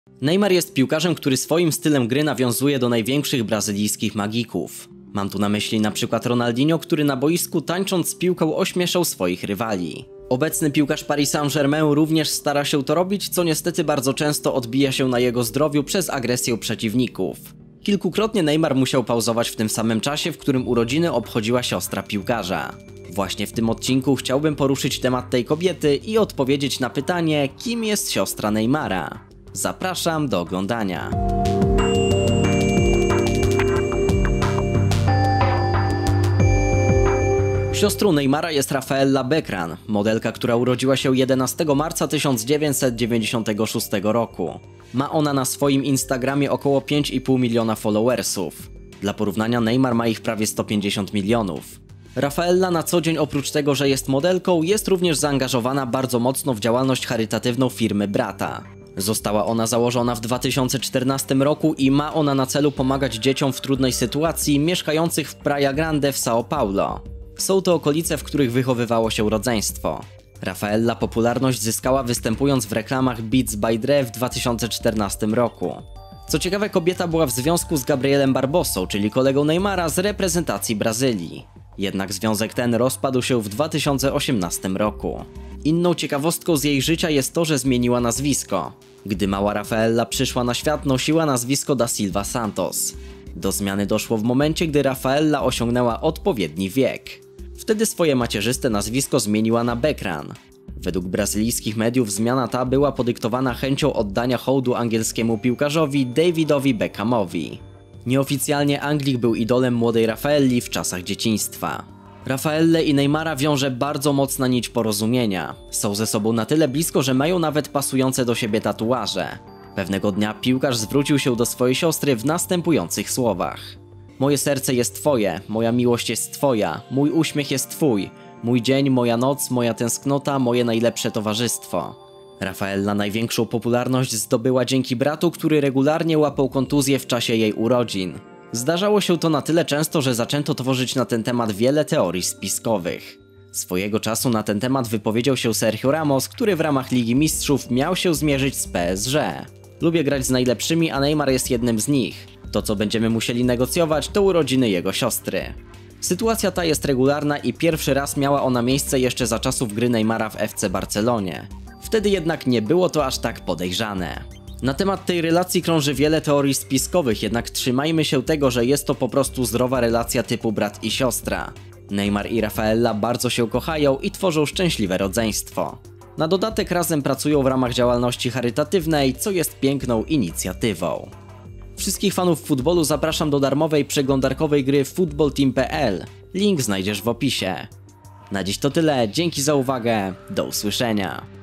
Neymar jest piłkarzem, który swoim stylem gry nawiązuje do największych brazylijskich magików. Mam tu na myśli np. Ronaldinho, który na boisku tańcząc z piłką ośmieszał swoich rywali. Obecny piłkarz Paris Saint-Germain również stara się to robić, co niestety bardzo często odbija się na jego zdrowiu przez agresję przeciwników. Kilkukrotnie Neymar musiał pauzować w tym samym czasie, w którym urodziny obchodziła siostra piłkarza. Właśnie w tym odcinku chciałbym poruszyć temat tej kobiety i odpowiedzieć na pytanie, kim jest siostra Neymara. Zapraszam do oglądania. Siostrą Neymara jest Rafaela Beckrán, modelka, która urodziła się 11 marca 1996 roku. Ma ona na swoim Instagramie około 5,5 miliona followersów. Dla porównania Neymar ma ich prawie 150 milionów. Rafaela na co dzień oprócz tego, że jest modelką, jest również zaangażowana bardzo mocno w działalność charytatywną firmy brata. Została ona założona w 2014 roku i ma ona na celu pomagać dzieciom w trudnej sytuacji mieszkających w Praia Grande w São Paulo. Są to okolice, w których wychowywało się rodzeństwo. Rafaela popularność zyskała występując w reklamach Beats by Dre w 2014 roku. Co ciekawe, kobieta była w związku z Gabrielem Barbosą, czyli kolegą Neymara z reprezentacji Brazylii. Jednak związek ten rozpadł się w 2018 roku. Inną ciekawostką z jej życia jest to, że zmieniła nazwisko. Gdy mała Rafaela przyszła na świat, nosiła nazwisko Da Silva Santos. Do zmiany doszło w momencie, gdy Rafaela osiągnęła odpowiedni wiek. Wtedy swoje macierzyste nazwisko zmieniła na Beckrán. Według brazylijskich mediów zmiana ta była podyktowana chęcią oddania hołdu angielskiemu piłkarzowi Davidowi Beckhamowi. Nieoficjalnie Anglik był idolem młodej Rafaeli w czasach dzieciństwa. Rafaelę i Neymara wiąże bardzo mocna nić porozumienia. Są ze sobą na tyle blisko, że mają nawet pasujące do siebie tatuaże. Pewnego dnia piłkarz zwrócił się do swojej siostry w następujących słowach. Moje serce jest twoje, moja miłość jest twoja, mój uśmiech jest twój, mój dzień, moja noc, moja tęsknota, moje najlepsze towarzystwo. Rafaela największą popularność zdobyła dzięki bratu, który regularnie łapał kontuzje w czasie jej urodzin. Zdarzało się to na tyle często, że zaczęto tworzyć na ten temat wiele teorii spiskowych. Swojego czasu na ten temat wypowiedział się Sergio Ramos, który w ramach Ligi Mistrzów miał się zmierzyć z PSG. Lubię grać z najlepszymi, a Neymar jest jednym z nich. To, co będziemy musieli negocjować, to urodziny jego siostry. Sytuacja ta jest regularna i pierwszy raz miała ona miejsce jeszcze za czasów gry Neymara w FC Barcelonie. Wtedy jednak nie było to aż tak podejrzane. Na temat tej relacji krąży wiele teorii spiskowych, jednak trzymajmy się tego, że jest to po prostu zdrowa relacja typu brat i siostra. Neymar i Rafaela bardzo się kochają i tworzą szczęśliwe rodzeństwo. Na dodatek razem pracują w ramach działalności charytatywnej, co jest piękną inicjatywą. Wszystkich fanów futbolu zapraszam do darmowej przeglądarkowej gry footballteam.pl. Link znajdziesz w opisie. Na dziś to tyle, dzięki za uwagę, do usłyszenia.